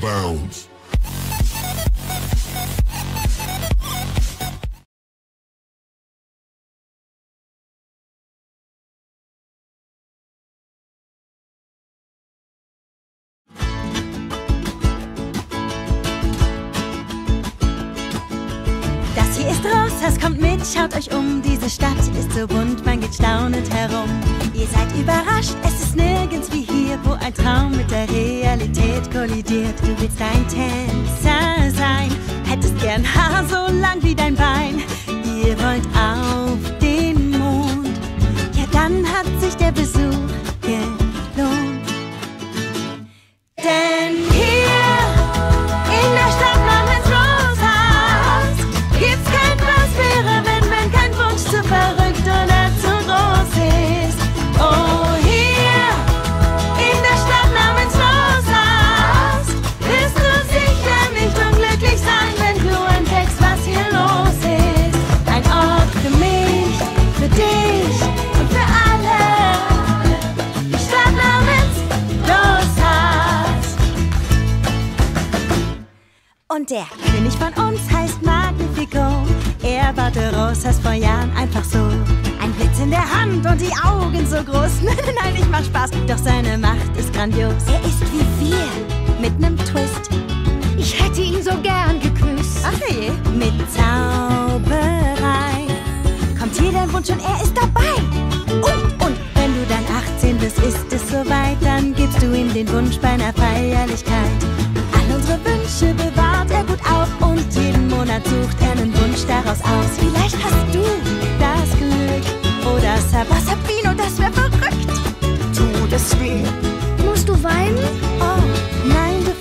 bounds. Das hier ist Rosas, kommt mit, schaut euch um. Diese Stadt ist so bunt, man geht staunend herum. Ihr seid überrascht, es ist nirgends wie hier, wo ein Traum mit der Realität kollidiert. Du willst ein Tänzer sein, hättest gern Haar so lang wie dein Bein. Ihr wollt auf den Mond, ja dann hat sich der Besuch gelohnt. Denn hier in der Stadt namens Rosas gibt's kein was wäre, wenn kein Wunsch zu verrückt oder zu groß ist. Oh, hier in der Stadt namens Rosas wirst du sicher nicht unglücklich sein, wenn du entdeckst, was hier los ist. Ein Ort für mich, für dich und für alle. Die Stadt namens Rosas. Und der König von uns heißt Magnifico. Er baute Rosas vor Jahren einfach so. Ein Blitz in der Hand und die Augen so groß. Nein, ich mach Spaß, doch seine Macht ist grandios. Er ist wie wir, mit nem Twist. Ich hätte ihn so gern geküsst. Ach je. Mit Zauberei kommt hier dein Wunsch und er ist dabei. Und wenn du dann 18 bist, ist es soweit. Dann gibst du ihm den Wunsch bei einer Feierlichkeit. All unsere Wünsche bewahrt er gut auf und jeden Monat sucht er einen Wunsch daraus aus. Vielleicht hast du das Glück oder Sabino, das wär verrückt. Tut es weh? Musst du weinen? Oh, nein, du